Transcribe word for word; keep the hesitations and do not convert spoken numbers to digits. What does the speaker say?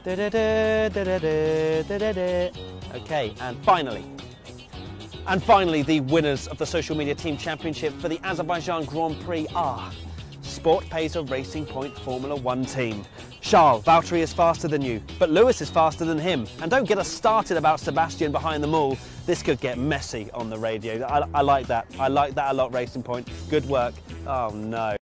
Okay, and finally, and finally the winners of the Social Media Team Championship for the Azerbaijan Grand Prix are Sport Pacer Racing Point Formula One team. Charles, Valtteri is faster than you, but Lewis is faster than him. And don't get us started about Sebastian behind them all. This could get messy on the radio. I, I like that. I like that a lot, Racing Point. Good work. Oh no.